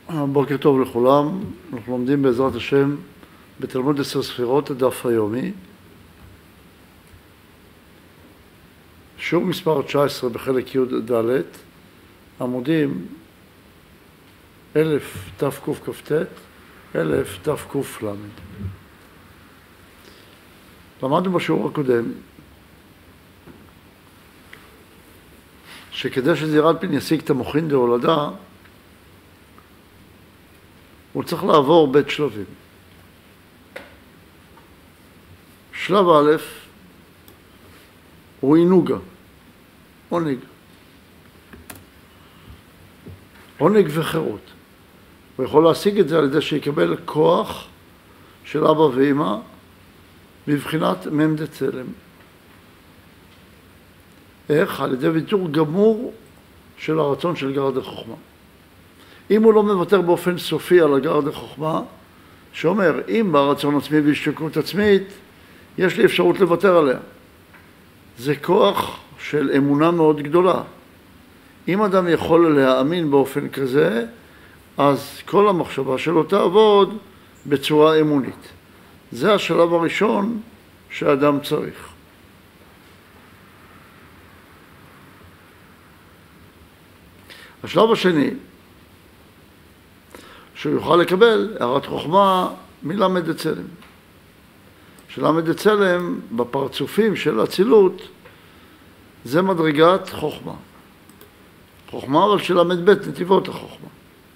בוקר טוב לכולם, אנחנו לומדים בעזרת השם בתלמוד 10 ספירות, הדף היומי. שיעור מספר 19 בחלק י' ד', עמודים 1000 תקכ"ט, 1000 תק"ל. למדנו בשיעור הקודם שכדי שזעיר אנפין ישיג את המוחין דהולדה, הוא צריך לעבור בית שלבים. שלב א' הוא עינוגה, עונג וחירות. הוא יכול להשיג את זה על ידי שיקבל כוח של אבא ואמא בבחינת מ"ם דצלם. איך? על ידי ויתור גמור של הרצון של גר דחוכמה. אם הוא לא מוותר באופן סופי על הגר דחוכמה, שאומר, אם ברצון עצמי והשתוקקות עצמית, יש לי אפשרות לוותר עליה. זה כוח של אמונה מאוד גדולה. אם אדם יכול להאמין באופן כזה, אז כל המחשבה שלו תעבוד בצורה אמונית. זה השלב הראשון שאדם צריך. השלב השני, שהוא יוכל לקבל הערת חוכמה מלמד דצלם. שלמד דצלם בפרצופים של אצילות זה מדרגת חוכמה. חוכמה אבל שלמד בית נתיבות החוכמה.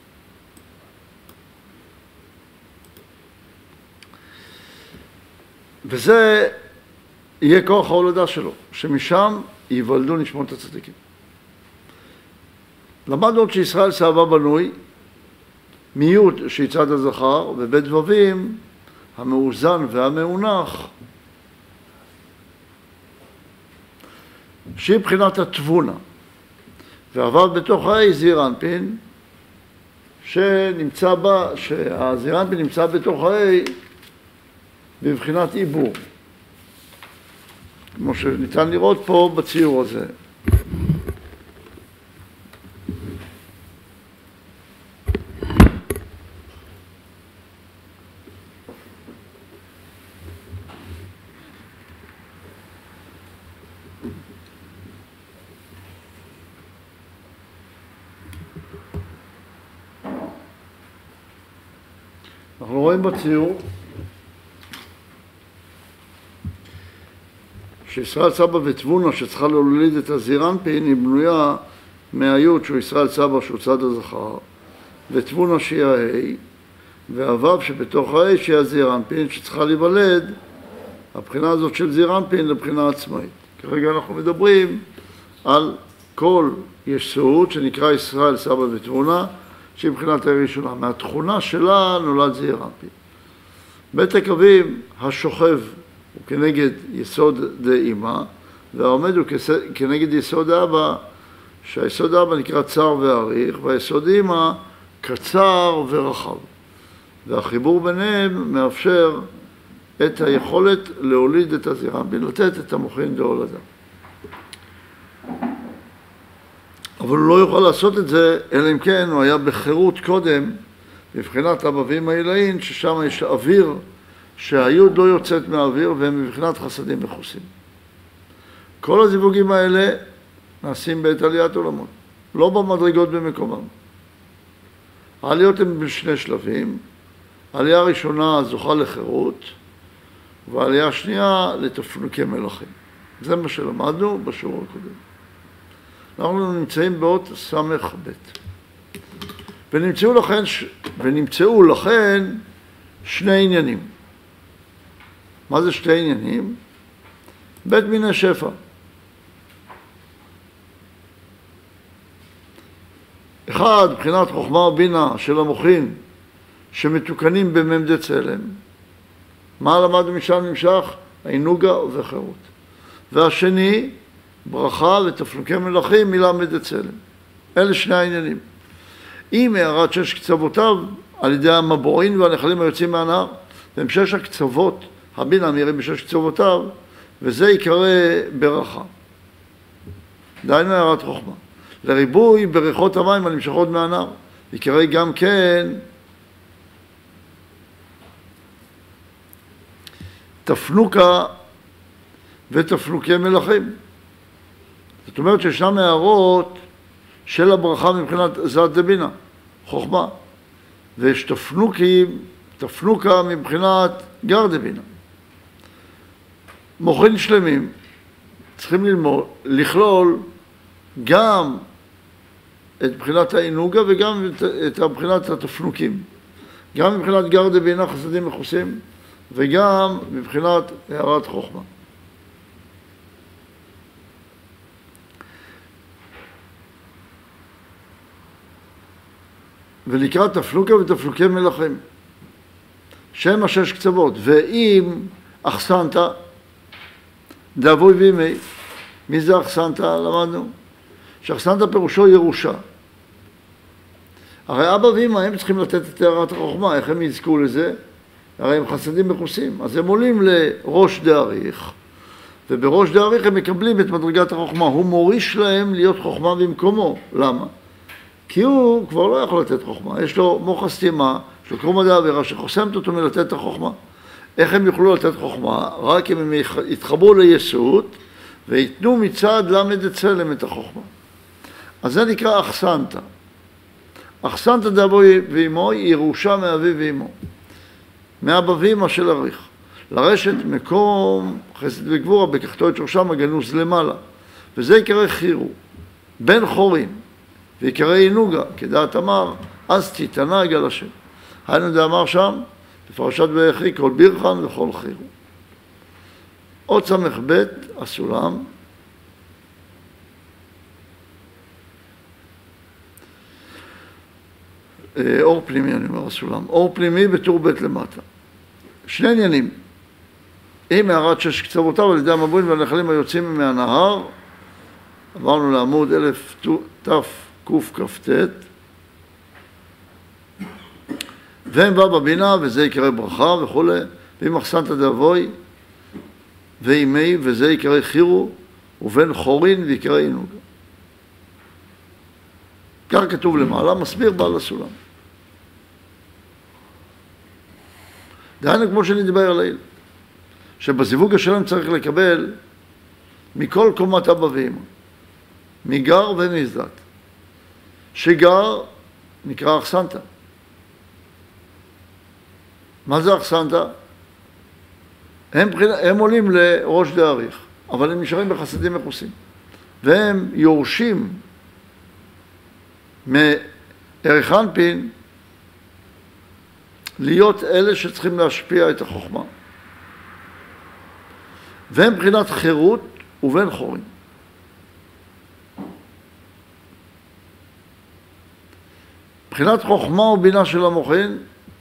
וזה יהיה כוח ההולדה שלו, שמשם ייוולדו נשמות הצדיקים. למדנו עוד שישראל סבא בנוי מיוד שיצד הזכר, ובית דבבים המאוזן והמאונח שהיא בחינת התבונה, ועבד בתוך האי זעיר אנפין שנמצא בה, שהזעיר אנפין נמצא בתוך האי בבחינת עיבור, כמו שניתן לראות פה בציור הזה. אנחנו רואים בציור שישראל סבא ותבונה שצריכה להוליד את הזעיר אנפין היא בנויה מהיוד שהוא ישראל סבא שהוא צד הזכר, ותבונה שהיא ההי, והוו שבתוך ההי שהיא הזעיר אנפין שצריכה להיוולד הבחינה הזאת של זעיר אנפין לבחינה עצמאית. כרגע אנחנו מדברים על כל יסוד שנקרא ישראל סבא ותבונה שהיא מבחינת הראשונה. מהתכונה שלה נולד זעיר אנפין. בית הקווים השוכב הוא כנגד יסוד דאמא, והעומד הוא כנגד יסוד אבא, שהיסוד אבא נקרא צר ואריך, והיסוד אמא קצר ורחב. והחיבור ביניהם מאפשר את היכולת להוליד את הזעיר אנפין, לתת את המוחין דהולדה. אבל הוא לא יוכל לעשות את זה, אלא אם כן הוא היה בחירות קודם, מבחינת אבא ואמא עילאין, ששם יש אוויר, שהיוד לא יוצאת מהאוויר, והם מבחינת חסדים מכוסים. כל הזיווגים האלה נעשים בעת עליית עולמות, לא במדרגות במקומם. העליות הן בשני שלבים, העלייה הראשונה זוכה לחירות, והעלייה השנייה לתפנוקי מלכים. זה מה שלמדנו בשיעור הקודם. אנחנו נמצאים באות סמך בית. ונמצאו לכן שני עניינים. מה זה שתי עניינים? בית מיני שפע. אחד, בחינת חוכמה ובינה של המוחין שמתוקנים במ"ם דצלם. מה למדנו משם נמשך? עינוגה וחירות. והשני, ברכה ותפנוקי מלכים מלמד דצלם. אלה שני העניינים. אם הערת שש קצוותיו על ידי המבועין והנחלים היוצאים מהנהר, והם שש הקצוות, הבינה נראה בשש קצוותיו, וזה יקרא ברכה. דהיינו הערת חוכמה. לריבוי בריכות המים הנמשכות מהנהר, יקרא גם כן תפנוקה ותפנוקי מלכים. זאת אומרת שישנם הערות של הברכה מבחינת זת דבינה, חוכמה, ויש תפנוקה מבחינת גר דבינה. מוחין שלמים צריכים לכלול גם את בחינת העינוגה וגם את בחינת התפנוקים. גם מבחינת גר דבינה חסדים מכוסים וגם מבחינת הערת חוכמה. ולקראת תפנוקה ותפנוקי מלכים שהם השש קצוות. ואם אחסנת דאבוי וימי, מי זה אחסנת? למדנו שאחסנת פירושו ירושה. הרי אבא ואמא הם צריכים לתת את הערת החוכמה. איך הם יזכו לזה? הרי הם חסדים מכוסים, אז הם עולים לראש דאריך, ובראש דאריך הם מקבלים את מדרגת החוכמה. הוא מוריש להם להיות חוכמה במקומו. למה? כי הוא כבר לא יכול לתת חוכמה, יש לו מוח הסתימה, יש לו קרום דאבירה שחוסמת אותו מלתת את החוכמה. איך הם יוכלו לתת חוכמה? רק אם הם יתחברו ליסוד ויתנו מצד למד אצלם את החוכמה. אז זה נקרא אחסנת. אחסנת דאבוי ואמו, ירושה מאבי ואמו, מאבא ואמא של אריך. לרשת מקום חסד וגבורה בקחתו את שורשם הגנוז למעלה, וזה יקרא חירו בן חורין ויקרא עינוגה, כדעת אמר אז תתענג על השם. היינו דאמר שם בפרשת ויחי כל בירכן וכל חירו. עוד סמך בית הסולם, אור פנימי, אני אומר הסולם, אור פנימי בטור בית למטה. שני עניינים. אם הערת שש קצוותיו על ידי המבואים והנחלים היוצאים מהנהר, עברנו לעמוד 1000 תקכ"ט, והם בא בבינה וזה יקרא ברכה וכו', ואם אחסנת דאבוי ואימי וזה יקרא חירו, ובן חורין ויקרא עינוגה. כך כתוב למעלה, מסביר בעל הסולם. דהיינו כמו שנדבר עליהם, שבזיווג השלם צריך לקבל מכל קומת אבא ואמא, מגר ומזדת. שגר נקרא אחסנת. מה זה אחסנת? הם עולים לראש דאריך, אבל הם נשארים בחסדים מכוסים, והם יורשים מערך אנפין להיות אלה שצריכים להשפיע את החוכמה. והם בחינת חירות ובן חורין. בחינת חוכמה ובינה של המוחין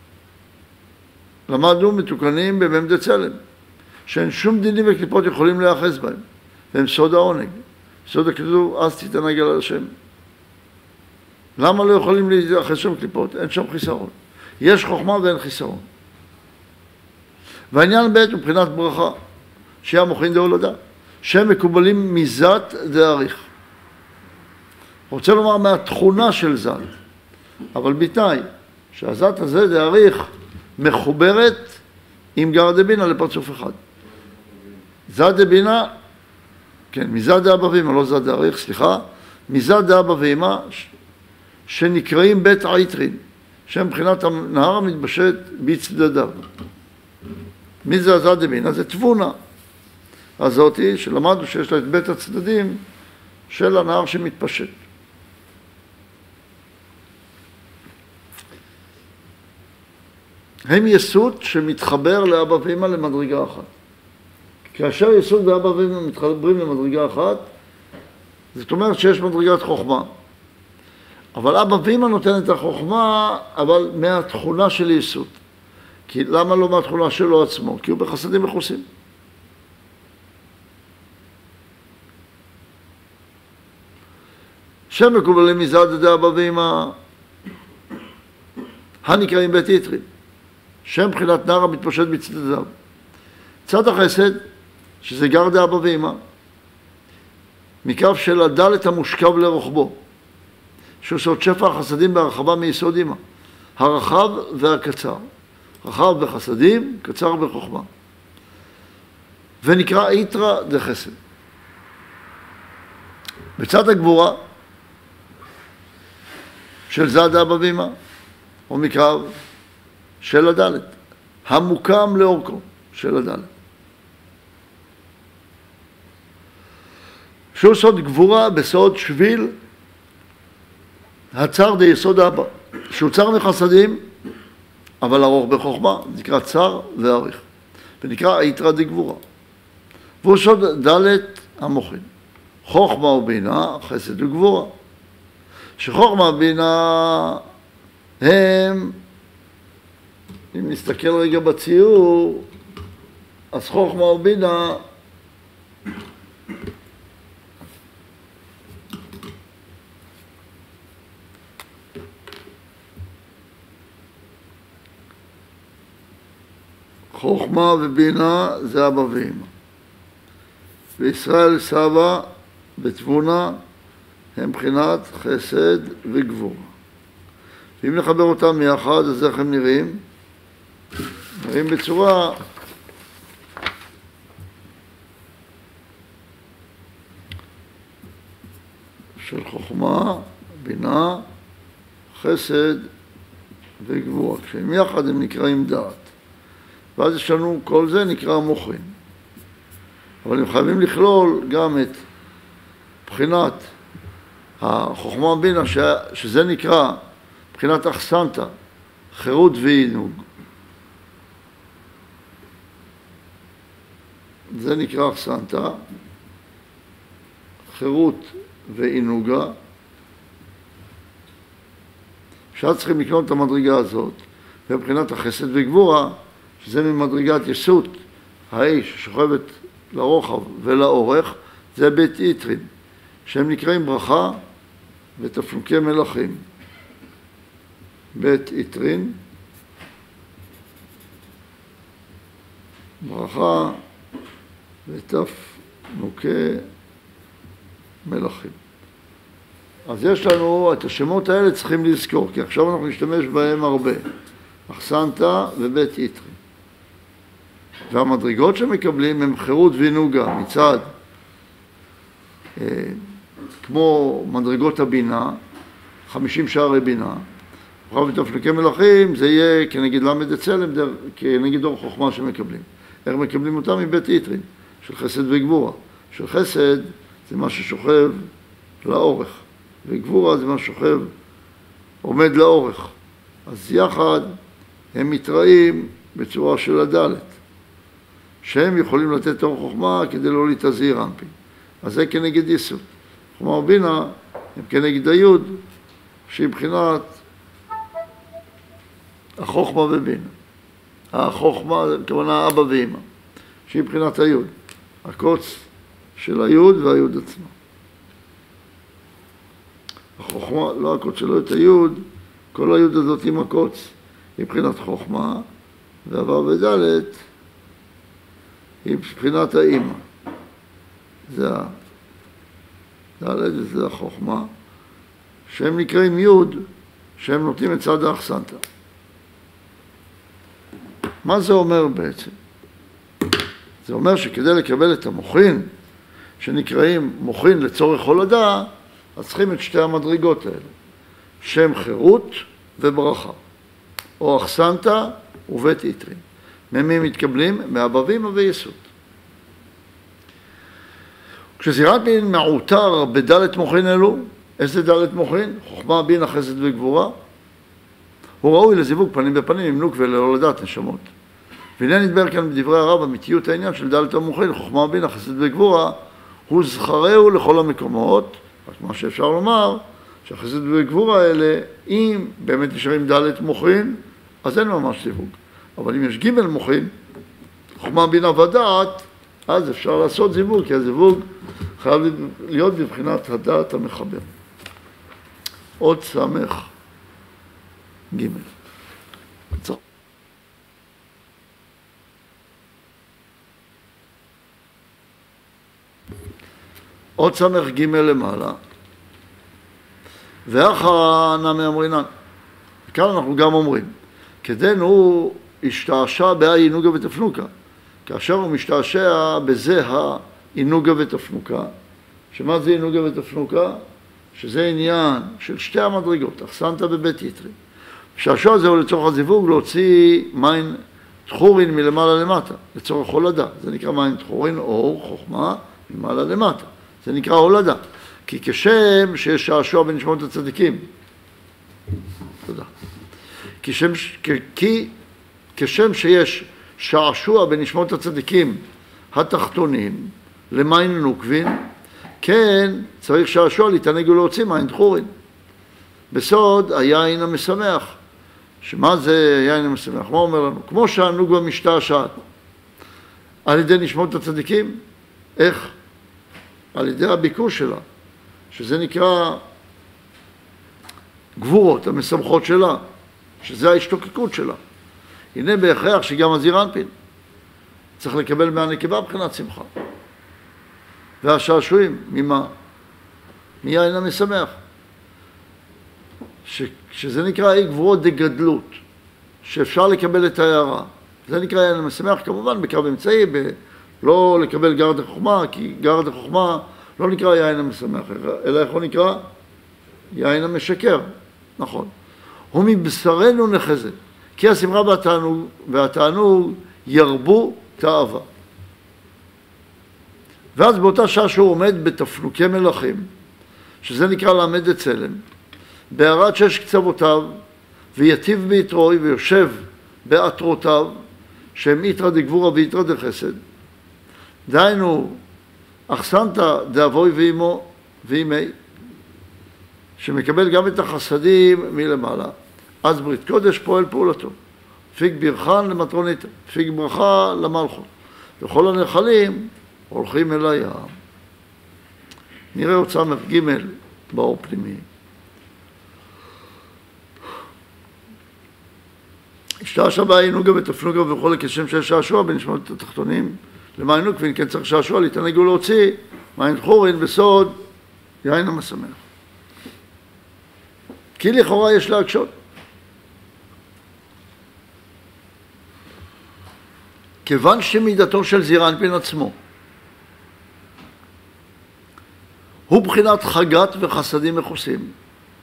למדנו מתוקנים במ"ד צלם, שאין שום דינים וקליפות יכולים להיאחז בהם, והם סוד העונג. סוד הכתוב אז תתענג על השם. למה לא יכולים להיאחז שם קליפות? אין שם חיסרון. יש חוכמה ואין חיסרון. והעניין ב' הוא בחינת ברכה, שהיא המוחין דהולדה, שהם מקובלים מזת דאריך. רוצה לומר מהתכונה של זת, אבל בתנאי שהזת הזה דאריך מחוברת עם גר דבינה לפרצוף אחד. זת דבינה, כן, מזת דאבא ואמא, לא זת דאריך, סליחה, מזת דאבא ואמא שנקראים בית עיטרין, שהם מבחינת הנהר המתבשט בצדדיו. מי זה הזת דבינה? זה תבונה. הזאתי שלמדנו שיש לה את בית הצדדים של הנהר שמתפשט. הם יסוד שמתחבר לאבא ואמא למדרגה אחת. כאשר יסוד ואבא ואמא מתחברים למדרגה אחת, זאת אומרת שיש מדרגת חוכמה. אבל אבא ואמא נותן את החוכמה, אבל מהתכונה של יסוד. כי למה לא מהתכונה שלו עצמו? כי הוא בחסדים מכוסים. שם מקובלים מזת דאבא ואמא הנקראים בית עיטרין, שם בחינת נהר המתפשט בצדדיו. צד החסד, שזה גר דאבא ואמא, מקו של הדלת המושכב לרוחבו, שעושות שפע החסדים בהרחבה מיסוד אימה. הרחב והקצר. רחב בחסדים, קצר בחוכמה. ונקרא איתרא דחסד. בצד הגבורה של זד אבא ואמא, או מקרב של הדלת, המוקם לאורכו של הדלת. שהוא סוד גבורה בסוד שביל הצר די יסוד אבא, שהוא צר מחסדים, אבל ארוך בחוכמה, נקרא צר ואריך, ונקרא איתרא דגבורה. והוא סוד דלת המוחין, חוכמה ובינה, חסד וגבורה. שחוכמה ובינה הם, אם נסתכל רגע בציור, אז חוכמה ובינה חוכמה ובינה זה אבא ואמא. וישראל סבא ותבונה הם בחינת חסד וגבורה. ואם נחבר אותם יחד, אז איך הם נראים? נראים בצורה של חוכמה, בינה, חסד וגבורה. כשהם יחד הם נקראים דעת. ואז יש לנו, כל זה נקרא מוחין. אבל הם חייבים לכלול גם את בחינת החוכמה בינה, שזה נקרא בחינת אכסנתא, חירות ועינוג. זה נקרא אכסנתא, חירות ועינוגה. שאז צריכים לקנות את המדרגה הזאת, ובחינת החסד וגבורה, שזה ממדרגת יסות, האש ששוכבת לרוחב ולאורך, זה בית איתרין, שהם נקראים ברכה ותפנוקי מלכים. בית איתרין, ברכה ותפנוקי מלכים. אז יש לנו את השמות האלה צריכים לזכור, כי עכשיו אנחנו נשתמש בהם הרבה. אכסנתא ובית איתרין. והמדרגות שמקבלים הם חירות ועינוגה מצד, כמו מדרגות הבינה, 50 שערי בינה. ברכה ותפנוקי מלכים זה יהיה כנגד למד הצלם, כנגד אור חוכמה שמקבלים. איך מקבלים אותם? מבית איתרין, של חסד וגבורה. של חסד זה מה ששוכב לאורך, וגבורה זה מה ששוכב עומד לאורך. אז יחד הם מתראים בצורה של הדלת, שהם יכולים לתת אור חוכמה כדי לא להתזהיר אנפין. אז זה כנגד יסוד. חוכמה ובינה הם כנגד היוד, שהיא בחינת החוכמה ובינה. החוכמה, כמובן אבא ואמא, שהיא בחינת היוד. הקוץ של היוד והיוד עצמה. החוכמה, לא הקוץ שלו את היוד, כל היוד הזאת עם הקוץ, היא בחינת חוכמה, והוו ודלת היא בחינת האמא. זה הדלת וזה החוכמה, שהם נקראים יוד, שהם נותנים את צד האכסנתא. מה זה אומר בעצם? זה אומר שכדי לקבל את המוחין, שנקראים מוחין לצורך הולדה, אז צריכים את שתי המדרגות האלה, שם חירות וברכה, או אכסנתא ובית איתרין. ממי מתקבלים? מאבא ואמא ויסוד. כשזירת מין מעוטר בדלת מוחין אלו, איזה דלת מוחין? חוכמה, בינה, חסד וגבורה. הוא ראוי לזיווג פנים בפנים עם נוק ולהולדת נשמות. והנה נדבר כאן בדברי הרב אמיתיות העניין של דלת המוחין, חוכמה, בינה, חסד וגבורה, הוא זכרהו לכל המקומות, רק מה שאפשר לומר, שהחסד וגבורה האלה, אם באמת נשארים דלת מוחין, אז אין ממש זיווג. אבל אם יש ג' מוחין, חוכמה, בינה ודעת, אז אפשר לעשות זיווג, כי הזיווג חייב להיות בבחינת הדעת המחבר. עוד סמך ג'. עוד סמך ג' למעלה. ואחא נמי אמרינן. כאן אנחנו גם אומרים, כדין הוא השתעשע בהאינוגה ותפנוקה, כאשר הוא משתעשע בזה האינוגה ותפנוקה. שמה זה אינוגה ותפנוקה? שזה עניין של שתי המדרגות, אחסנת בבית יתרי. שעשוע זהו לצורך הזיווג להוציא מים תחורין מלמעלה למטה, לצורך הולדה. זה נקרא מים תחורין, אור, חוכמה, מלמעלה למטה. זה נקרא הולדה. כי כשם שיש שעשוע בנשמות הצדיקים, תודה. כי כשם שיש שעשוע בנשמות הצדיקים התחתונים למים נוקבין, כן צריך שעשוע להתענג ולהוציא מים תחורין. בסוד היין המשמח. שמה זה היין המשמח? מה אומר לנו? כמו שהנוגה משתעשעת על ידי נשמות הצדיקים, איך? על ידי הביקור שלה, שזה נקרא גבורות, המשמחות שלה, שזה ההשתוקקות שלה. הנה בהכרח שגם הזעיר אנפין צריך לקבל מהנקבה מבחינת שמחה. והשעשועים, ממה? מיין המשמח. שזה נקרא אי גבורות דגדלות, שאפשר לקבל את ההערה. זה נקרא יין המשמח, כמובן בקו אמצעי, לא לקבל גרד החוכמה, כי גרד החוכמה לא נקרא יין המשמח, אלא איך הוא נקרא? יין המשקר, נכון. הוא מבשרנו נחזה, כי השמחה והתענוג ירבו תאווה. ואז באותה שעה שהוא עומד בתפנוקי מלכים, שזה נקרא לעמד את צלם, בהערת שש קצוותיו, ויטיב ביתרוי ויושב בעטרותיו, שהם יתרא דגבורה ויתרא דחסד. דהיינו, אחסנת דאבוי ואימו ואימי, שמקבל גם את החסדים מלמעלה. אז ברית קודש פועל פעולתו. פיג ברכן למטרונית, פיג ברכה למלכות. וכל הנחלים הולכים אל הים. נראה הוצאה מ"ג באור פנימי. השתעשע בהאינוגה ותפנוגה וכל כשם שיש שעשוע בנשמות התחתונים למים נוקבין, כן צריך שעשוע להתענג ולהוציא מים תחורין בסוד יין המשמח. כי לכאורה יש להקשות. כיוון שמידתו של זעיר אנפין עצמו הוא בחינת חגת וחסדים מכוסים,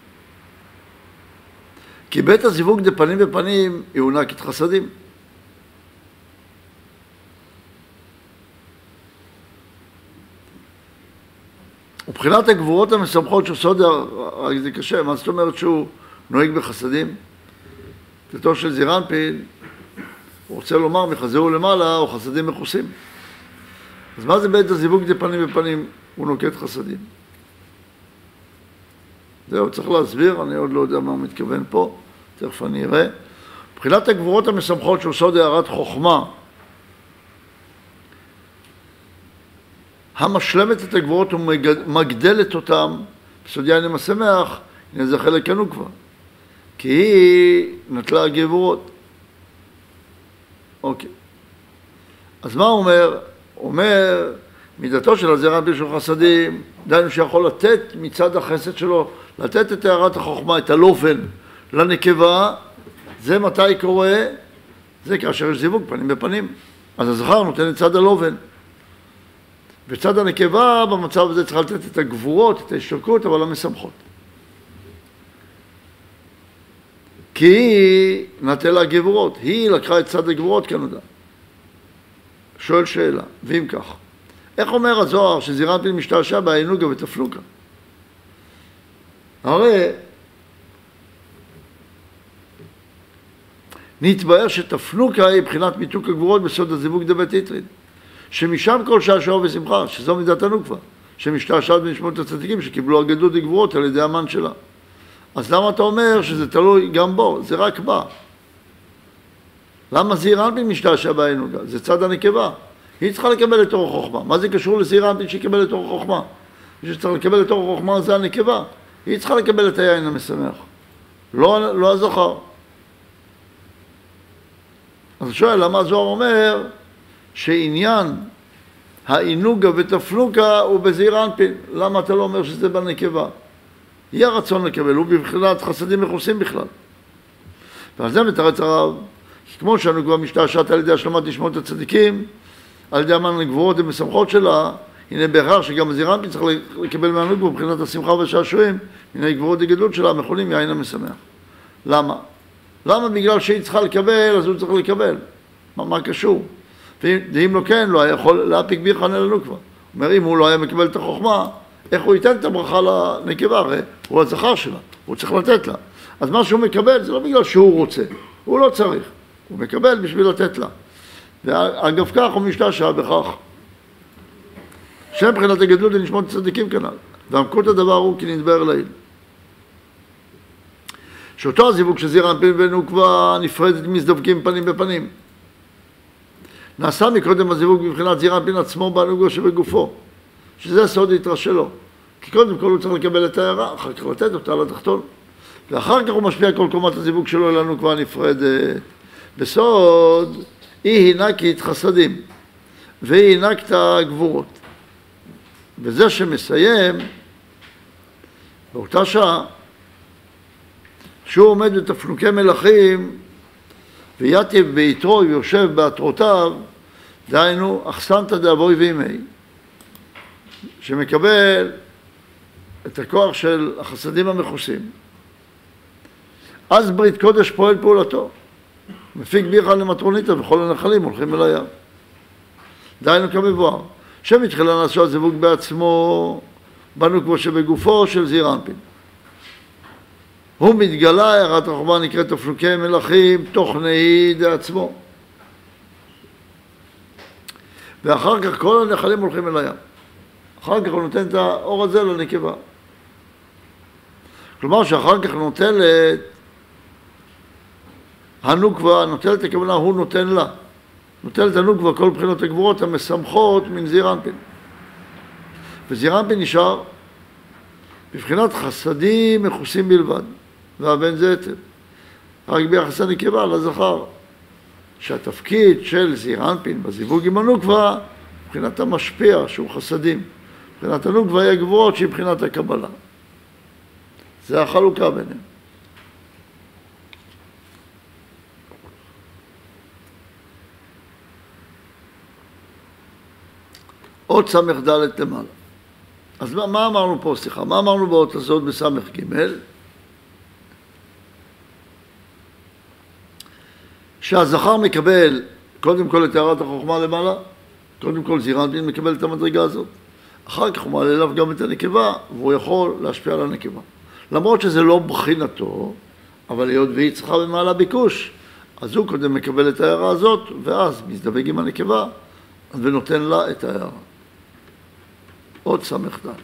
כי בית הזיווג דפנים בפנים יעונק את חסדים. ובחינת הגבורות המשמחות של סוד, זה קשה, מה זאת אומרת שהוא נוהג בחסדים? תתו של זעיר אנפין, הוא רוצה לומר מחזהו למעלה או חסדים מכוסים. אז מה זה בית הזיווג דפנים בפנים? הוא נוקט חסדים. זהו, צריך להסביר, אני עוד לא יודע מה הוא מתכוון פה, תכף אני אראה. מבחינת הגבורות המשמחות של סוד הערת חוכמה, המשלמת את הגבורות ומגדלת אותם, בסוד יין המשמח, הנה זה חלק הנוקבה, כי היא נטלה הגבורות. אוקיי. אז מה הוא אומר? הוא אומר, מידתו של הזעיר אנפין של חסדים, דהיינו שיכול לתת מצד החסד שלו, לתת את הערת החוכמה, את הלובן, לנקבה. זה מתי קורה? זה כאשר יש זיווג פנים בפנים. אז הזכר נותן את צד הלובן. וצד הנקבה במצב הזה צריך לתת את הגבורות, את ההשתוקקות, אבל המשמחות. כי היא נטלה גבורות, היא לקחה את צד הגבורות כנודע. שואל שאלה, ואם כך, איך אומר הזוהר שזעיר אנפין משתעשע בהאינוגה ותפנוקה? הרי נתבהר שתפנוקה היא בחינת מיתוק הגבורות בסוד הזיווג דבית יתרין, שמשם כל שעשוע ושמחה, שזו מידת הנוקבה, שמשתעשעת בנשמות הצדיקים שקיבלו הגדלות הגבורות על ידי המן שלה. אז למה אתה אומר שזה תלוי גם בו? זה רק בה. למה זעיר אנפין משתעשע בהאינוגה? זה צד הנקבה. היא צריכה לקבל את אור החוכמה. מה זה קשור לזעיר אנפין שיקבל את אור החוכמה? מי שצריך לקבל את אור החוכמה זה הנקבה. היא צריכה לקבל את היין המשמח. לא הזכר. אז שואל, למה הזוהר אומר שעניין האינוגה ותפנוקה הוא בזעיר אנפין? למה אתה לא אומר שזה בנקבה? יהיה רצון לקבל, הוא בבחינת חסדים מכוסים בכלל. ועל זה מתרץ הרב, כמו שאנו כבר משתעשעת על ידי השלמת נשמות הצדיקים, על ידי המן הגבורות ומשמחות שלה, הנה בהכרח שגם זעיר אנפין צריך לקבל מהנוגבה מבחינת השמחה והשעשועים, הנה הגבורות הגדלות שלה מכונים יין המשמח. למה? למה? בגלל שהיא צריכה לקבל, אז הוא צריך לקבל. מה קשור? ואם לא כן, לא היה יכול להפיק בירחן אל הנוקבה. הוא אומר, אם הוא לא היה מקבל את החוכמה, איך הוא ייתן את הברכה לנקבה? הרי הוא הזכר שלה, הוא צריך לתת לה. אז מה שהוא מקבל זה לא בגלל שהוא רוצה, הוא לא צריך, הוא מקבל בשביל לתת לה. ואגב כך הוא משתעשע בכך. שם מבחינת הגדלות לנשמות צדיקים כנ"ל. ועמקות הדבר הוא כי נדבר לעיל. שאותו הזיווג של זעיר אנפין ונוקבה נפרדת מזדבקים פנים בפנים. נעשה מקודם הזיווג מבחינת זעיר אנפין עצמו בנוגבה שבגופו, שזה סוד היתרה שלו. כי קודם כל הוא צריך לקבל את ההערה, אחר כך לתת אותה לתחתון. ואחר כך הוא משפיע כל קומת הזיווג שלו אל הנוקבה נפרדת. בסוד, היא הנקית חסדים, והיא הנקת גבורות. וזה שמסיים, באותה שעה, שהוא עומד בתפנוקי מלכים, ויתיב ביתרו ויושב בעטרותיו, דהיינו, אחסנת דאבוי וימי, שמקבל את הכוח של החסדים המכוסים. אז ברית קודש פועל פעולתו. מפיק בירחן למטרוניתא וכל הנחלים הולכים אל הים. דהיינו כמבואר, שמתחילה נעשו הזיווג בעצמו, בנוקבה שבגופו של זעיר אנפין. הוא מתגלה, הערת החוכמה נקראת תפנוקי מלכים, תוכני דעצמו. ואחר כך כל הנחלים הולכים אל הים. אחר כך הוא נותן את האור הזה לנקבה. כלומר שאחר כך נוטלת, הנוקבה, נוטלת הכוונה, הוא נותן לה. נוטלת הנוקבה כל בחינות הגבורות המשמחות מן זעיר אנפין. וזעיר אנפין נשאר בבחינת חסדים מכוסים בלבד, והבן זה היטב. רק ביחס הנקבה לזכר, שהתפקיד של זעיר אנפין בזיווג עם הנוקבה, מבחינת המשפיע שהוא חסדים. מבחינת הנוקבה היא הגבורות שהיא מבחינת הקבלה. זה החלוקה ביניהם. עוד סמך ד' למעלה. אז מה אמרנו פה, סליחה? מה אמרנו באות הזאת בסמך ג'? שהזכר מקבל קודם כל את הערת החוכמה למעלה, קודם כל זעיר אנפין מקבל את המדרגה הזאת. אחר כך הוא מעלה אליו גם את הנקבה, והוא יכול להשפיע על הנקבה. למרות שזה לא בחינתו, אבל היות והיא צריכה במעלה ביקוש, אז הוא קודם מקבל את ההערה הזאת, ואז מזדווג עם הנקבה, ונותן לה את ההערה. עוד סמך ד'.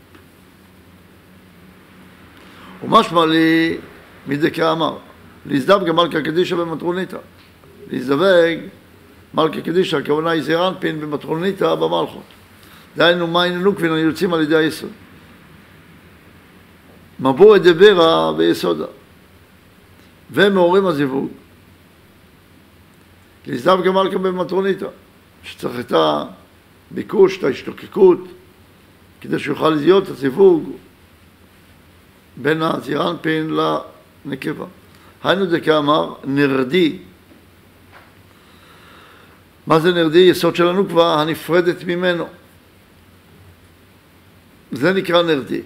ומשמע לי מדקה אמר, להזדווג מלכה קדישא במטרוניתא. להזדווג מלכה קדישא, הכוונה היא זעיר אנפין במטרוניתא במלכות. דהיינו מים הנוקבין היוצאים על ידי היסוד. מבוא דברה ביסודה. ומעוררים הזיווג. להזדווג מלכה במטרוניתא, שצריך את הביקוש, את ההשתוקקות, כדי שיוכל להיות הזיווג בין זעיר אנפין לנקבה. היינו דקאמר נרדי. מה זה נרדי? יסוד של הנוקבה הנפרדת ממנו. זה נקרא נרדי.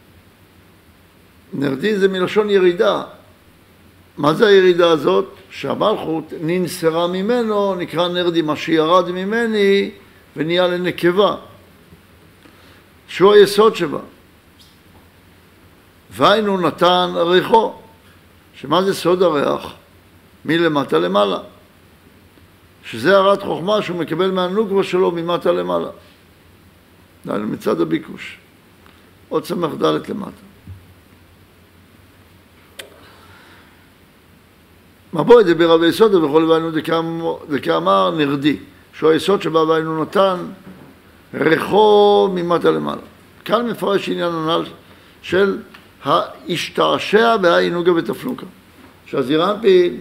נרדי זה מלשון ירידה. מה זה הירידה הזאת? שהמלכות ננסרה ממנו, נקרא נרדי, מה שירד ממני ונהיה לנקבה. שהוא היסוד שבה. והיינו נתן ריחו. שמה זה סוד הריח? מלמטה למעלה. שזה הערת חוכמה שהוא מקבל מהנוקבה שלו ממטה למעלה. דהיינו מצד הביקוש. עוד סמך ד' למטה. מבוא דברה ביסודה וכל והיינו דקאמר נרדי. שהוא היסוד שבה והיינו נתן ריחו ממטה למעלה. כאן מפרש עניין הנ"ל של ההשתעשע בהעינוגה ותפנוקה. שהזעיר אנפין,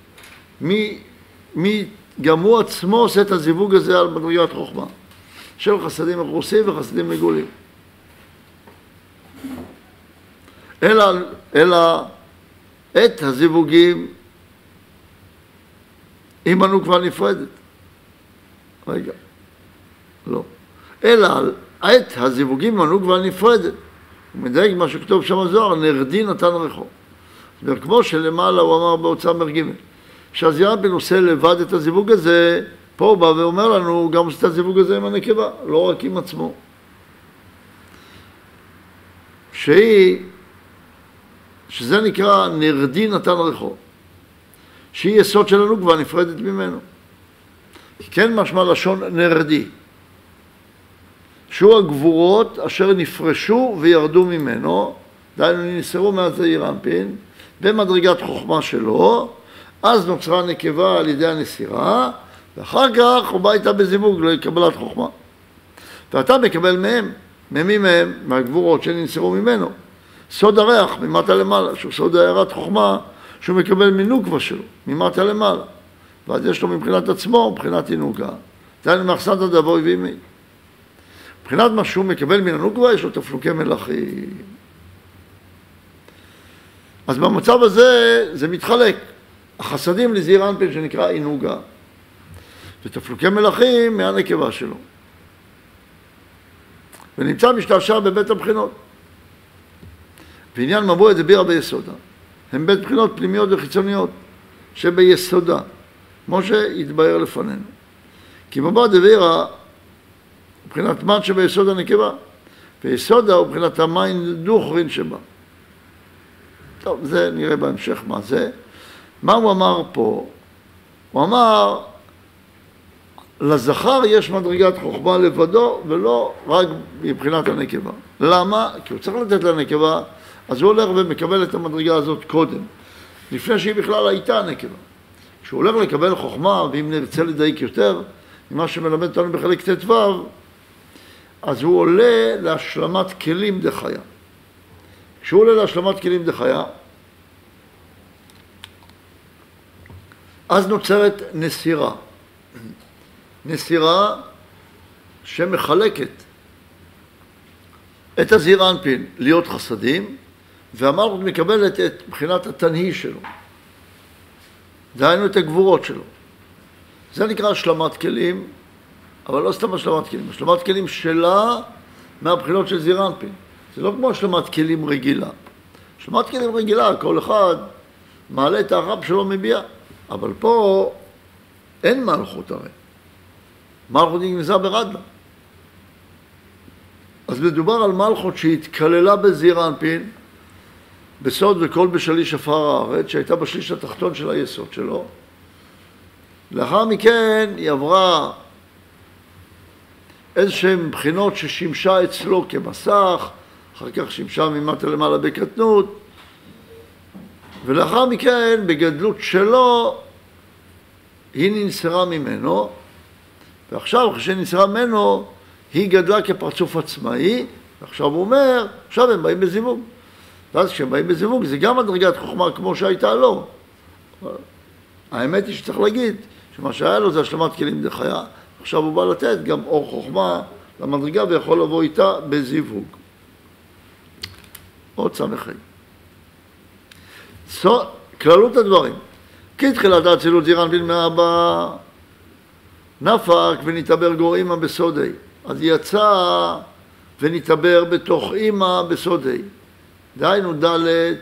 גם הוא עצמו עושה את הזיווג הזה על מדרגת חוכמה. של חסדים מכוסים וחסדים מגולים. אלא את הזיווגים עם הנוקבה נפרדת. רגע, לא. אלא את הזיווגים עם הנוקבה נפרדת. הוא מדייק מה שכתוב שם הזוהר, נרדי נתן ריחו. וכמו שלמעלה הוא אמר בהוצאה מ"ג, שהזירנפין עושה לבד את הזיווג הזה, פה הוא בא ואומר לנו, הוא גם עושה את הזיווג הזה עם הנקבה, לא רק עם עצמו. שזה נקרא נרדי נתן ריחו, שהיא יסוד של הנוקבה נפרדת ממנו. כן משמע לשון נרדי, שהוא הגבורות אשר נפרשו וירדו ממנו, דהיינו נסרו מהזעיר אנפין, במדרגת חוכמה שלו, אז נוצרה נקבה על ידי הנסירה, ואחר כך הוא בא איתה בזיווג לקבלת חוכמה. ואתה מקבל מהם, ממי מהם? מהגבורות שנסרו ממנו. סוד הריח ממטה למעלה, שהוא סוד הערת חוכמה, שהוא מקבל מנוקבה שלו, ממטה למעלה. ואז יש לו מבחינת עצמו, מבחינת אינוקה. דהיינו מאחסנת הדבוי וימי. מבחינת מה שהוא מקבל מן הנוקבה, יש לו תפלוקי מלאכים. אז במצב הזה זה מתחלק. החסדים לזעיר אנפין שנקרא אינוגה, ותפלוקי מלאכים מהנקבה שלו. ונמצא משתעשע בבית הבחינות. ועניין מבוא דבירה ביסודה. הם בית בחינות פנימיות וחיצוניות שביסודה, כמו שהתבהר לפנינו. כי מבוא דבירה, מבחינת מן שביסוד הנקבה, ויסודה הוא מבחינת המים דוכרין שבה. טוב, זה נראה בהמשך מה זה. מה הוא אמר פה? הוא אמר, לזכר יש מדרגת חוכמה לבדו, ולא רק מבחינת הנקבה. למה? כי הוא צריך לתת לנקבה, אז הוא הולך ומקבל את המדרגה הזאת קודם, לפני שהיא בכלל הייתה נקבה. כשהוא הולך לקבל חוכמה, ואם נרצה לדייק יותר, ממה שמלמד אותנו בחלק ט"ו, אז הוא עולה להשלמת כלים דחיה. כשהוא עולה להשלמת כלים דחיה, אז נוצרת נסירה. נסירה שמחלקת את הזעיר אנפין להיות חסדים, והמלכות מקבלת את מבחינת התנהי שלו. דהיינו את הגבורות שלו. זה נקרא השלמת כלים, אבל לא סתם השלמת כלים. השלמת כלים שלה מהבחינות של זעיר אנפין. זה לא כמו השלמת כלים רגילה. השלמת כלים רגילה, כל אחד מעלה את הרב שלו מביאה. אבל פה אין מלכות הרי. מלכות נגנזה ברדלה. אז מדובר על מלכות שהתכללה בזעיר אנפין, בסוד וכל בשליש עפר הארץ, שהייתה בשליש התחתון של היסוד שלו. לאחר מכן היא עברה איזשהם בחינות ששימשה אצלו כמסך, אחר כך שימשה ממטה למעלה בקטנות, ולאחר מכן בגדלות שלו היא ננסרה ממנו, ועכשיו אחרי שננסרה ממנו היא גדלה כפרצוף עצמאי, ועכשיו הוא אומר, עכשיו הם באים בזיווג. ואז כשהם באים בזיווג זה גם מדרגת חוכמה כמו שהייתה לו. האמת היא שצריך להגיד שמה שהיה לו זה השלמת כלים דחיה, עכשיו הוא בא לתת גם אור חוכמה למדרגה ויכול לבוא איתה בזיווג. עוד סמכי. כללות הדברים. כי תחילת האצילות זעיר אנפין מאבא נפק ונתעבר גור אמא בסודי. אז יצא ונתעבר בתוך אמא בסודי. דהיינו ד'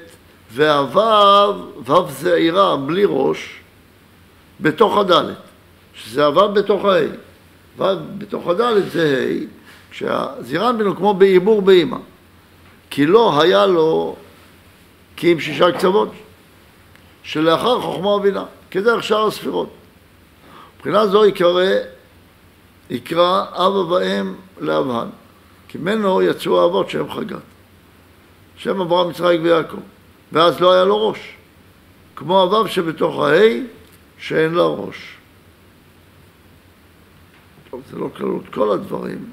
והוו זעירה בלי ראש בתוך הד', שזה הוו בתוך ה'. וו בתוך הד' זה ה', כשהזעיר אנפין הוא כמו בעיבור באמא. כי לא היה לו כי עם 6 קצוות, שלאחר חוכמה ובינה, כדרך שאר הספירות. מבחינה זו יקרא אב ואם לאבהן, כי ממנו יצאו האבות שהם חגת. שם אברהם, יצחק ויעקב, ואז לא היה לו ראש, כמו הוו שבתוך ה' שאין לה ראש. טוב, זה לא כללות כל הדברים.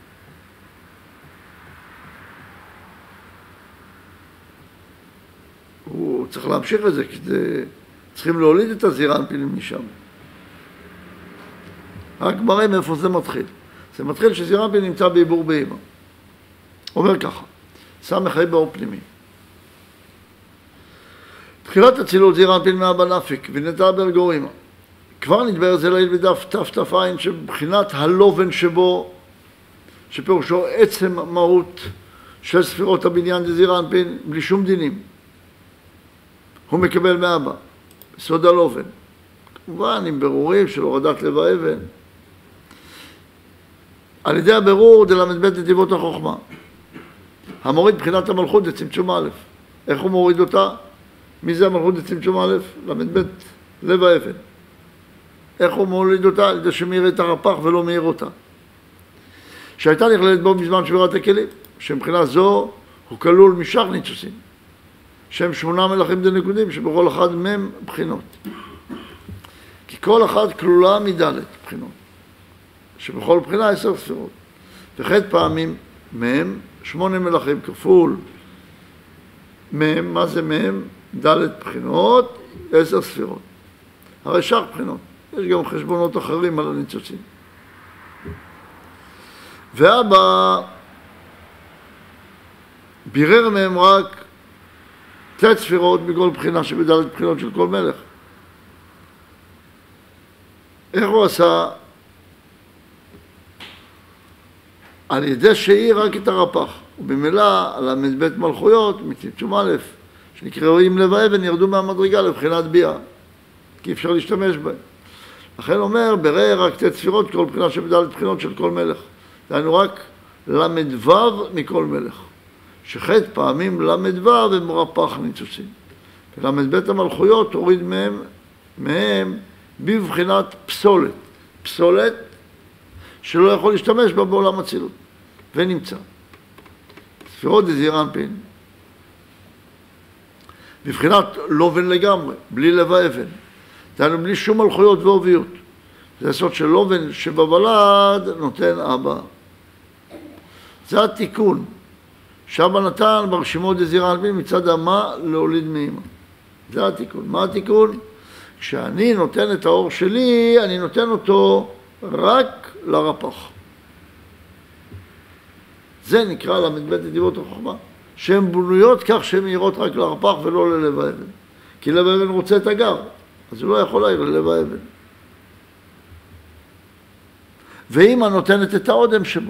הוא צריך להמשיך את זה, כי צריכים להוליד את הזעיר אנפין משם. רק מראה מאיפה זה מתחיל. זה מתחיל שזעיר אנפין נמצא בעיבור באמא. אומר ככה, סמך ה' באור פנימי. תחילת אצילות זעיר אנפין מאבא נפיק ונטע ברגורימה. כבר נדבר זה לעיל בדף תת"ע שבבחינת הלובן שבו, שפירושו עצם מהות של ספירות הבניין דזעיר אנפין בלי שום דינים. הוא מקבל מאבא, בסוד הלובן. כמובן עם ברורים של הורדת לב האבן. על ידי הבירור דל"ב נתיבות החוכמה. המוריד בחינת המלכות דצמצום א'. איך הוא מוריד אותה? מי זה המלכות דצמצום א'? ל"ב לב האבן. איך הוא מוריד אותה? על ידי שמאיר את הרפ"ח ולא מאיר אותה. שהייתה נכללת בו בזמן שבירת הכלים, שמבחינה זו הוא כלול משך ניצוצים, שהם 8 מלכים דנקודים, שבכל אחד מהם בחינות. כי כל אחת כלולה מדלת בחינות, שבכל בחינה 10 ספירות. וחד פעמים מהם 8 מלכים כפול מהם, מה זה מהם? דלת בחינות, 10 ספירות. הרי שך בחינות. יש גם חשבונות אחרים על הניצוצים. ואבא בירר מהם רק תלת ספירות בכל בחינה שבדלת בחינות של כל מלך. איך הוא עשה? על ידי שהאיר רק את הרפ"ח, ובמילא על ל"ב מלכויות מצמצום א', שנקראים לב האבן, ירדו מהמדרגה לבחינת ביאה, כי אפשר להשתמש בהם. לכן אומר, ברר רק תלת ספירות כל בחינה שבדלת בחינות של כל מלך. דהיינו רק ל"ו מכל מלך, שחד פעמים ל"ו הם רפ"ח ניצוצים. ול"ב המלכויות הוריד מהם בבחינת פסולת. פסולת שלא יכול להשתמש בה בעולם אצילות. ונמצא. ספירות דזעיר אנפין. בבחינת לובן לגמרי, בלי לב האבן. דהיינו בלי שום מלכויות ועוביות. זה הסוד של לובן שבוולד נותן אבא. זה התיקון שאבא נתן ברשימות דזעיר אנפין מצד אמה להוליד מאמא. זה התיקון. מה התיקון? כשאני נותן את האור שלי, אני נותן אותו רק לרפ"ח. זה נקרא ל"ב נתיבות החוכמה, שהן בנויות כך שהן מאירות רק לרפ"ח ולא ללב האבן. כי לב האבן רוצה את הגר, אז הוא לא יכול להעיר ללב האבן. ואמא נותנת את האודם שבו.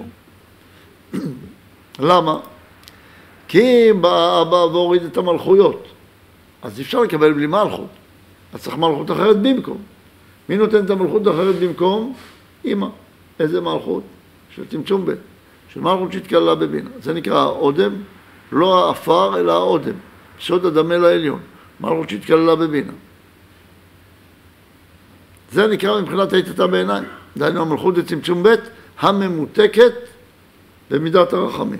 למה? כי אבא והוריד את המלכויות, אז אפשר לקבל בלי מלכות. אז צריך מלכות אחרת במקום. מי נותן את המלכות אחרת במקום? אמא. איזה מלכות? של צמצום ב', של מלכות שהתקללה בבינה. זה נקרא האודם, לא האפר אלא האודם, סוד הדמה לעליון, מלכות שהתקללה בבינה. זה נקרא מבחינת היתתה בעיניים. דהיינו המלכות לצמצום ב' הממותקת במידת הרחמים.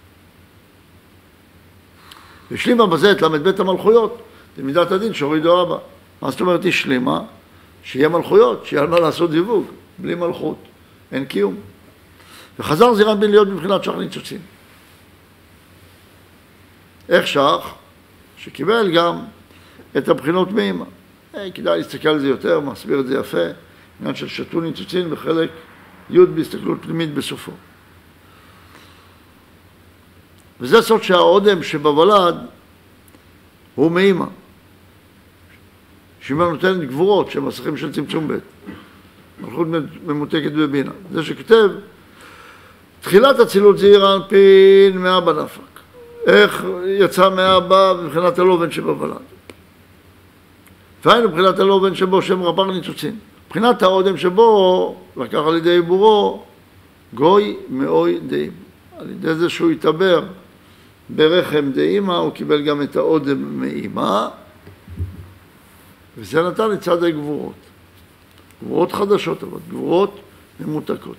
השלימה בזה את ל"ב המלכויות, במידת הדין שהורידו אבא. מה זאת אומרת השלימה? שיהיה מלכויות, שיהיה על מה לעשות דיווג. בלי מלכות, אין קיום. וחזר זעיר אנפין להיות בבחינת שח ניצוצים. איך שח? שקיבל גם את הבחינות מאמא. כדאי להסתכל על זה יותר, מסביר את זה יפה. עניין של שתו ניצוצים בחלק י' בהסתכלות פנימית בסופו. וזה סוד שהאודם שבוולד הוא מאמא. שאמא נותנת גבורות שהם מסכים של צמצום ב', מלכות ממותקת בבינה. זה שכתב, תחילת אצילות זעיר אנפין מאבא נפק. איך יצא מאבא מבחינת הלובן שבוולד. והיינו מבחינת הלובן שבו שם רפ"ח ניצוצים. מבחינת האודם שבו לקח על ידי עיבורו גוי מאוי דאמא. על ידי זה שהוא התעבר ברחם דאמא, הוא קיבל גם את האודם מאמא, וזה נתן לצד הגבורות. גבורות חדשות, אבל גבורות ממותקות.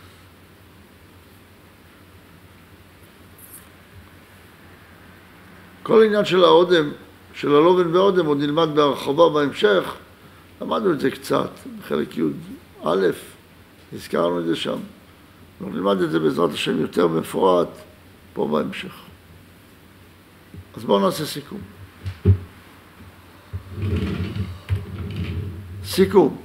כל עניין של האודם, של הלובן והאודם, עוד נלמד בהרחבה בהמשך. למדנו את זה קצת, בחלק י' א', הזכרנו את זה שם. נלמד את זה בעזרת השם יותר מפורט, פה בהמשך. אז בואו נעשה סיכום. סיכום.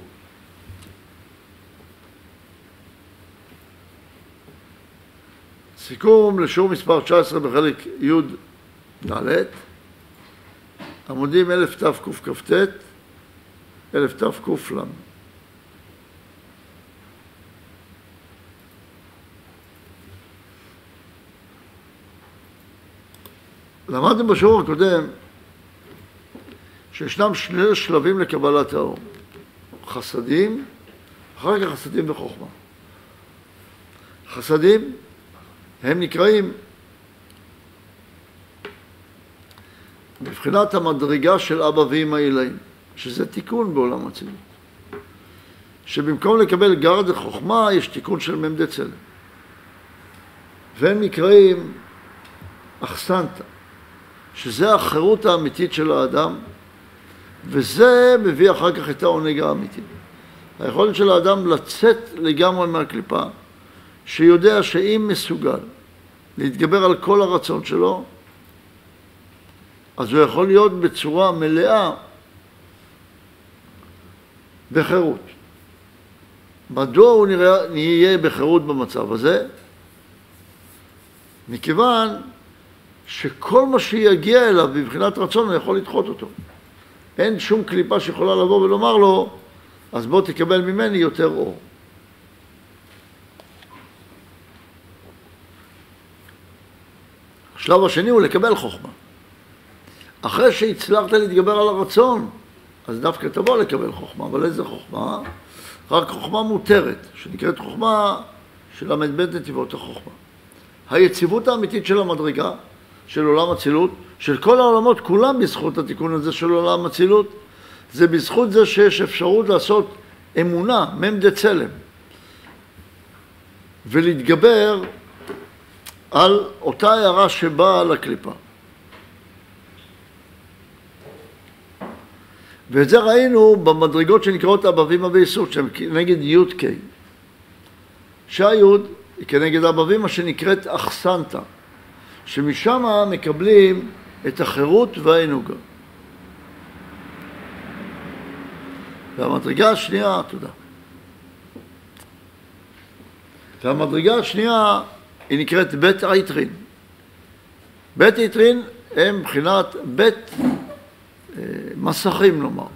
סיכום לשיעור מספר 19 בחלק י' ד'. עמודים 1000 תקכ"ט, 1000 תק"ל. למדנו בשיעור הקודם שישנם שני שלבים לקבלת האור. חסדים, אחר כך חסדים וחוכמה. חסדים הם נקראים בבחינת המדרגה של אבא ואמא עילאים, שזה תיקון בעולם הצילות. שבמקום לקבל גר דחוכמה יש תיקון של מ"ם דצלם. והם נקראים אכסנתא, שזה החירות האמיתית של האדם, וזה מביא אחר כך את העונג האמיתי. היכולת של האדם לצאת לגמרי מהקליפה, שיודע שאם מסוגל להתגבר על כל הרצון שלו, אז הוא יכול להיות בצורה מלאה בחירות. מדוע הוא נהיה בחירות במצב הזה? מכיוון שכל מה שיגיע אליו בבחינת רצון הוא יכול לדחות אותו. אין שום קליפה שיכולה לבוא ולומר לו, אז בוא תקבל ממני יותר אור. השלב השני הוא לקבל חוכמה. אחרי שהצלחת להתגבר על הרצון, אז דווקא תבוא לקבל חוכמה. אבל איזה חוכמה? רק חוכמה מותרת, שנקראת חוכמה של ל"ב נתיבות החוכמה. היציבות האמיתית של המדרגה, של עולם הצילות, של כל העולמות כולם בזכות התיקון הזה של עולם הצילות, זה בזכות זה שיש אפשרות לעשות אמונה, מ"ם דצלם, ולהתגבר על אותה הערה שבאה על הקליפה. ואת זה ראינו במדרגות שנקראות אבא ואמא ויסוד, שהן כנגד י' ק'. שהי' היא כנגד אבא ואמא שנקראת אכסנתא, שמשם מקבלים את החירות והענוגה. והמדרגה השנייה, תודה. והמדרגה השנייה היא נקראת בית עיטרין. בית עיטרין הם מבחינת בית מסכים נאמר.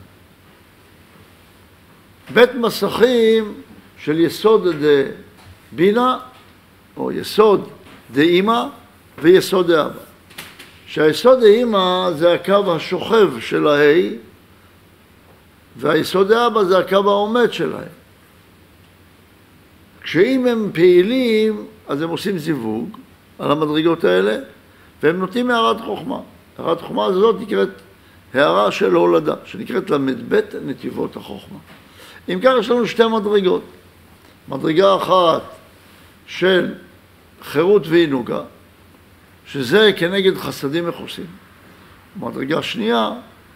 בית מסכים של יסוד דבינה, או יסוד דאמא ויסוד דאבא. שהיסוד דאמא זה הקו השוכב של ההי, והיסוד דאבא זה הקו העומד של ההי. כשאם הם פעילים, אז הם עושים זיווג על המדרגות האלה, והם נותנים הערת חוכמה. הערת חוכמה הזאת נקראת הערה של הולדה, שנקראת ל"ב נתיבות החוכמה. אם כך יש לנו שתי מדרגות. מדרגה אחת של חירות וענוגה, שזה כנגד חסדים מכוסים. מדרגה שנייה,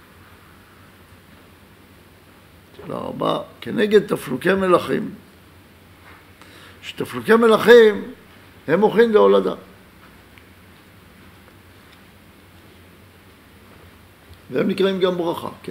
תודה רבה, כנגד תפלוקי מלכים. שתפלוקי מלכים הם מוכין להולדה. והם נקראים גם ברכה, כן.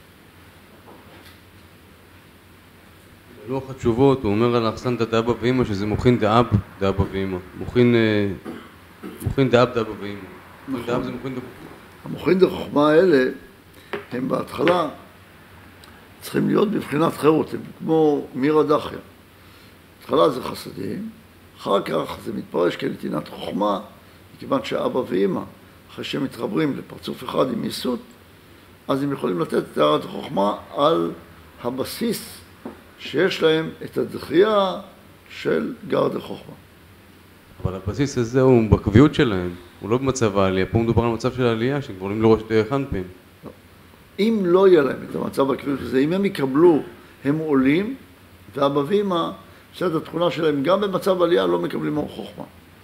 בלוח התשובות הוא אומר על אכסנתא דאבא ואמא שזה מוכין דאב דאבא ואמא. מוכין דאב דאבא ואמא. מוכין דאב זה מוכין דאבא. המוכין דחוכמה האלה הם בהתחלה צריכים להיות בבחינת חירות, הם כמו מירא דחיא. בהתחלה זה חסדים, אחר כך זה מתפרש כנתינת חוכמה, מכיוון שאבא ואמא, אחרי שהם מתחברים לפרצוף אחד עם יסוד, אז הם יכולים לתת את הערת החוכמה על הבסיס שיש להם את הדחייה של גר דחוכמה. אבל הבסיס הזה הוא בקביעות שלהם, הוא לא במצב העלייה. פה מדובר על מצב של העלייה, שהם גורמים לראש דרך אנפין. לא. אם לא יהיה להם את המצב בקביעות הזה, אם הם יקבלו, הם עולים, ואבא ואמא, שאת התכונה שלהם גם במצב עלייה לא מקבלים אור חוכמה.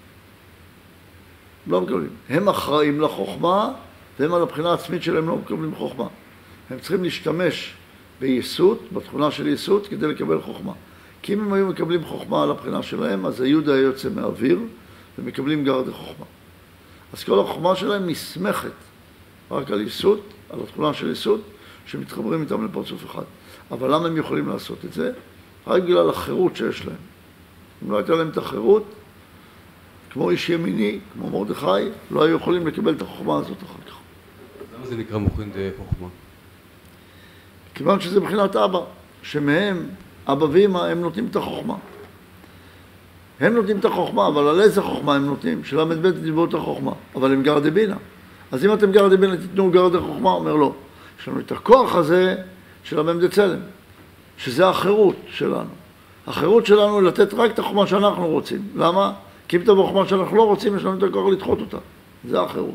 לא מקבלים. הם אחראים לחוכמה, והם על הבחינה העצמית שלהם לא מקבלים חוכמה. הם צריכים להשתמש ביסוד, בתכונה של יסוד, כדי לקבל חוכמה. כי אם הם היו מקבלים חוכמה על הבחינה שלהם, אז היוד היה יוצא מהאוויר, ומקבלים גר דחוכמה. אז כל החוכמה שלהם נסמכת רק על יסוד, על התכונה של יסוד, שמתחברים איתם לפרצוף אחד. אבל למה הם יכולים לעשות את זה? רק בגלל החירות שיש להם. אם לא הייתה להם את החירות, כמו איש ימיני, כמו מרדכי, לא היו יכולים לקבל את החוכמה הזאת אחר כך. למה זה נקרא מוחין דחוכמה? כיוון שזה מבחינת אבא, שמהם, אבא ואמא, הם נותנים את החוכמה. הם נותנים את החוכמה, אבל על איזה חוכמה הם נותנים? שלמד ב' תתבעו את החוכמה, אבל הם גר דבינה. אז אם אתם גר דבינה, תתנו גר דחוכמה, אומר לא. יש לנו את הכוח הזה של המ"ד צלם, שזה החירות שלנו. החירות שלנו היא לתת רק את החוכמה שאנחנו רוצים. למה? כי אם את החוכמה שאנחנו לא רוצים, יש לנו את הכוח לדחות אותה. זה החירות.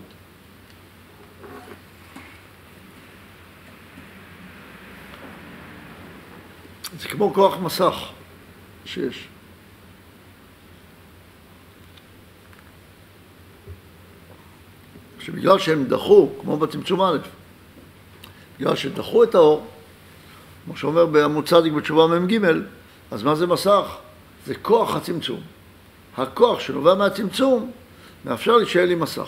זה כמו כוח מסך שיש. שבגלל שהם דחו, כמו בצמצום א', בגלל שדחו את האור, כמו שאומר בעמוד צדיק בתשובה מ"ג, אז מה זה מסך? זה כוח הצמצום. הכוח שנובע מהצמצום מאפשר לי שיהיה לי מסך.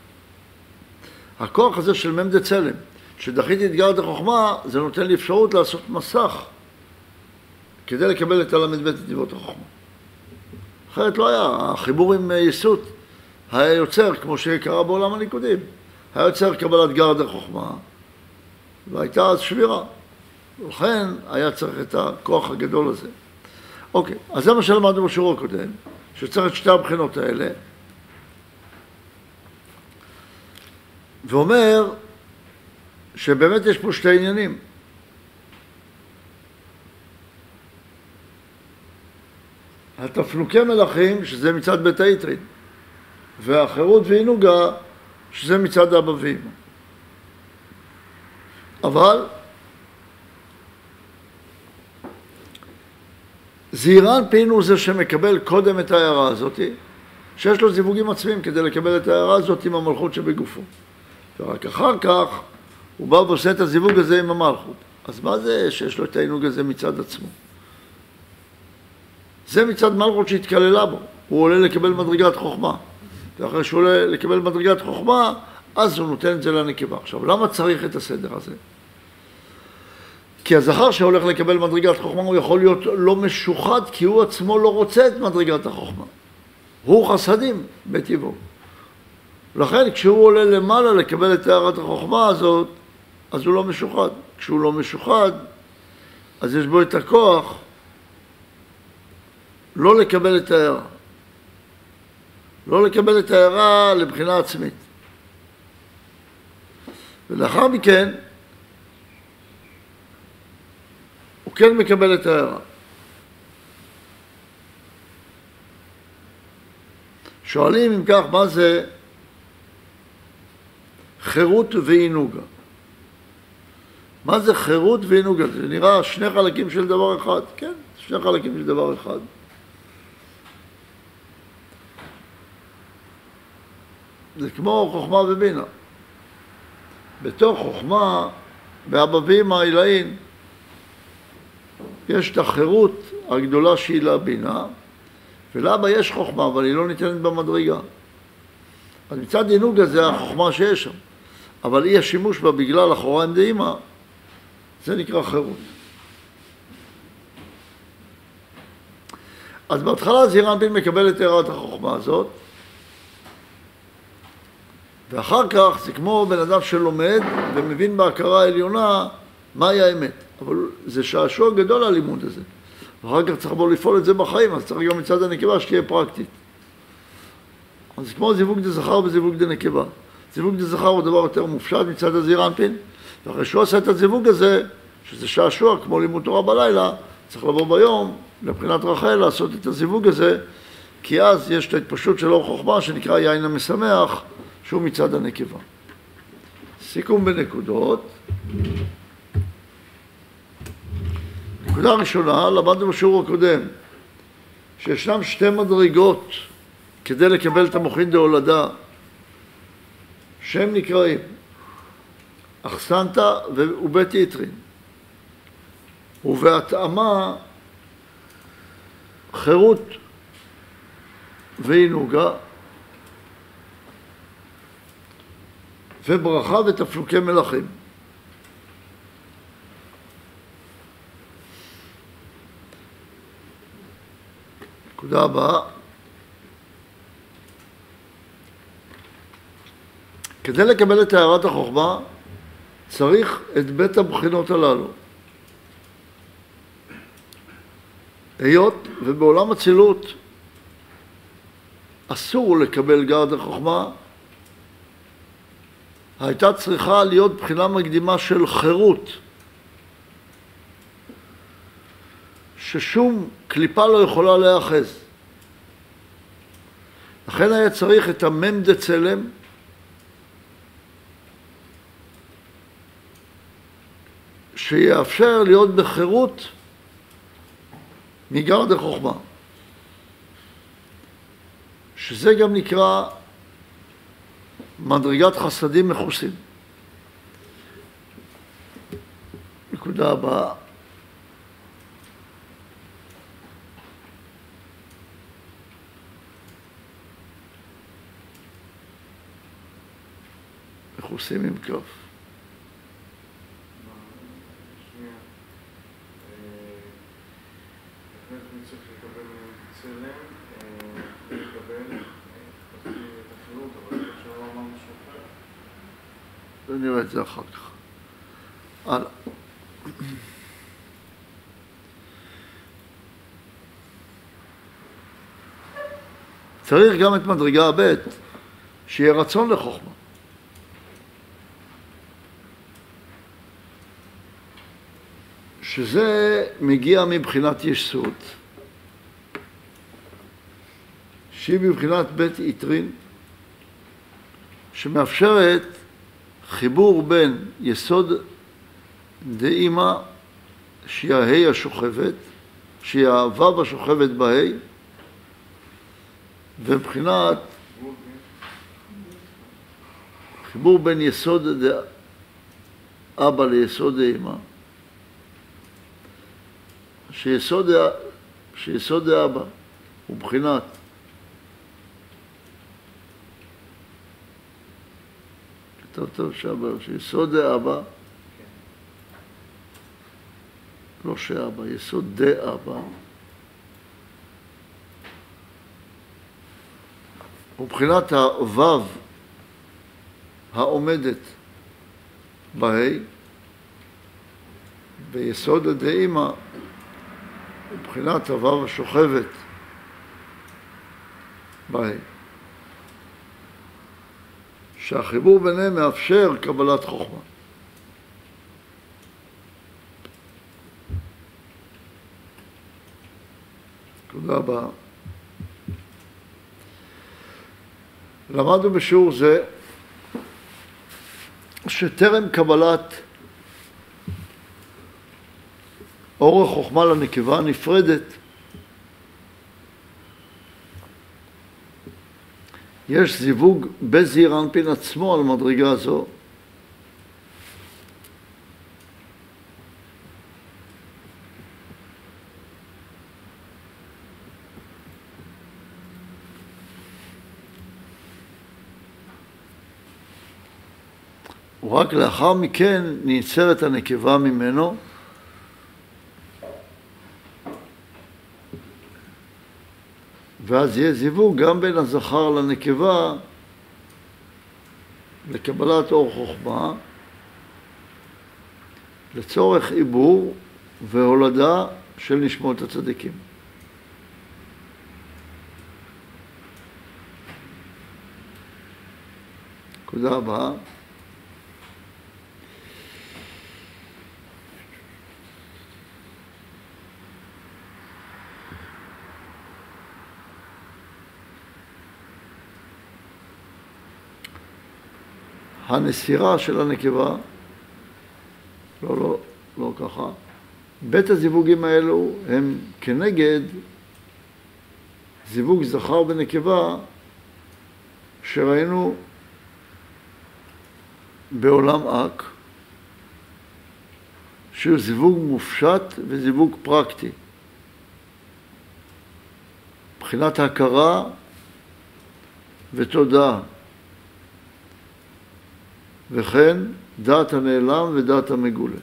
הכוח הזה של מ"ד צלם, שדחיתי את גרד החוכמה, זה נותן לי אפשרות לעשות מסך כדי לקבל את הל"ב נתיבות החוכמה. אחרת לא היה, החיבור עם יסות היה יוצר, כמו שקרה בעולם הליכודים, היה יוצר קבלת גרד החוכמה, והייתה אז שבירה. ולכן היה צריך את הכוח הגדול הזה. אוקיי, אז זה מה שלמדנו בשיעור הקודם, שצריך את שתי הבחינות האלה, ואומר שבאמת יש פה שתי עניינים. התפנוקי מלאכים, שזה מצד בית היתרין, והחירות והעינוגה, שזה מצד אבא ואמא. אבל זעיר אנפין הוא זה שמקבל קודם את ההערה הזאת, שיש לו זיווגים עצמיים כדי לקבל את ההערה הזאת עם המלכות שבגופו. ורק אחר כך הוא בא ועושה את הזיווג הזה עם המלכות. אז מה זה שיש לו את העינוג הזה מצד עצמו? זה מצד מלכות שהתקללה בו. הוא עולה לקבל מדרגת חוכמה. ואחרי שהוא עולה לקבל מדרגת חוכמה, אז הוא נותן את זה לנקבה. עכשיו, למה צריך את הסדר הזה? כי הזכר שהולך לקבל מדרגת חוכמה הוא יכול להיות לא משוחד, כי הוא עצמו לא רוצה את מדרגת החוכמה. הוא חסדים בטבעו. לכן כשהוא עולה למעלה לקבל את הערת החוכמה הזאת, אז הוא לא משוחד. כשהוא לא משוחד, אז יש בו את הכוח לא לקבל את הערה. לא לקבל את הערה לבחינה עצמית. ולאחר מכן, הוא כן מקבל את הערה. שואלים אם כך, מה זה חירות ועינוגה? מה זה חירות ועינוגה? זה נראה שני חלקים של דבר אחד. כן, שני חלקים של דבר אחד. זה כמו חוכמה ובינה. בתוך חוכמה, באבא ואמא העילאין, יש את החירות הגדולה שהיא לבינה, ולאבא יש חוכמה, אבל היא לא ניתנת במדרגה. אז מצד עינוגה זה החוכמה שיש שם. אבל אי השימוש בה בגלל אחוריים דאמא, זה נקרא חירות. אז בהתחלה זעיר אנפין מקבל את הערת החוכמה הזאת, ואחר כך זה כמו בן אדם שלומד ומבין בהכרה העליונה מהי האמת. אבל זה שעשוע גדול הלימוד הזה. ואחר כך צריך בו לפעול את זה בחיים, אז צריך גם מצד הנקבה שתהיה פרקטית. אז זה כמו זיווג דזכר וזיווג דנקבה. זיווג דזכר הוא דבר יותר מופשט מצד הזעיר אנפין, ואחרי שהוא עושה את הזיווג הזה, שזה שעשוע כמו לימוד תורה בלילה, צריך לבוא ביום, לבחינת רחל, לעשות את הזיווג הזה, כי אז יש את ההתפשטות של אור חוכמה שנקרא יין המשמח, שהוא מצד הנקבה. סיכום בנקודות. נקודה ראשונה, למדנו בשיעור הקודם, שישנם שתי מדרגות כדי לקבל את המוחין דהולדה, שהם נקראים אחסנתא ובית יתרין, ובהתאמה חירות ועינוגה, וברכה ותפנוקי מלאכים. נקודה הבאה. כדי לקבל את הערת החוכמה, צריך את בית הבחינות הללו. היות ובעולם הצילות אסור לקבל גרד החוכמה, הייתה צריכה להיות בחינה מקדימה של חירות, ששום קליפה לא יכולה להיאחז. לכן היה צריך את המם דצלם, שיאפשר להיות בחירות מגרד החוכמה, שזה גם נקרא מדרגת חסדים מכוסים. נקודה הבאה. מכוסים עם כף. נראה את זה אחר כך. הלאה. צריך גם את מדרגה הבית, שיהיה רצון לחוכמה. שזה מגיע מבחינת יסוד, שהיא מבחינת בית יתרין, שמאפשרת חיבור בין יסוד דאמא, שהיא ההי השוכבת, שהיא הוו השוכבת בהי, ובחינת חיבור בין יסוד דאבא ליסוד דאמא, שיסוד דאבא הוא בחינת טוב שבר, שיסוד דאבא, לא שאבא, יסוד דאבא, ובחינת הוו העומדת בהי, ביסוד הדאמא, ובחינת הוו השוכבת בהי. שהחיבור ביניהם מאפשר קבלת חוכמה. תודה רבה. למדנו בשיעור זה שטרם קבלת אור החוכמה לנקבה נפרדת, יש זיווג בזעיר אנפין עצמו על מדרגה זו. ורק לאחר מכן נעצרת הנקבה ממנו, ואז יהיה זיווג גם בין הזכר לנקבה לקבלת אור חוכמה, לצורך עיבור והולדה של נשמות הצדיקים. נקודה הבאה. הנסירה של הנקבה, לא ככה. בית הזיווגים האלו הם כנגד זיווג זכר ונקבה שראינו בעולם אק, שהוא זיווג מופשט וזיווג פרקטי. מבחינת הכרה ותודעה. וכן דעת הנעלם ודעת המגולה.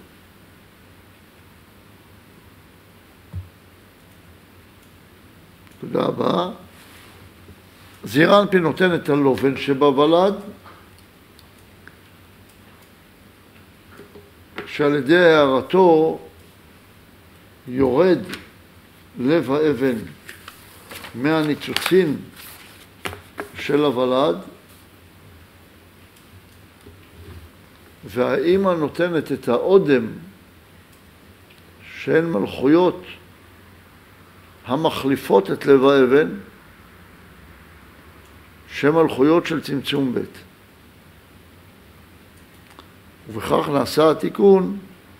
תודה רבה. זעיר אנפין נותן את הלובן שבוולד, שעל ידי הערתו יורד לב האבן מהניצוצין של הוולד, והאימא נותנת את האודם שהן מלכויות המחליפות את לב האבן, שהן מלכויות של צמצום ב'. ובכך נעשה התיקון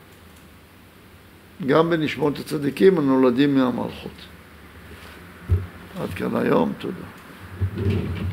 גם בנשמות הצדיקים הנולדים מהמלכות. עד כאן היום, תודה.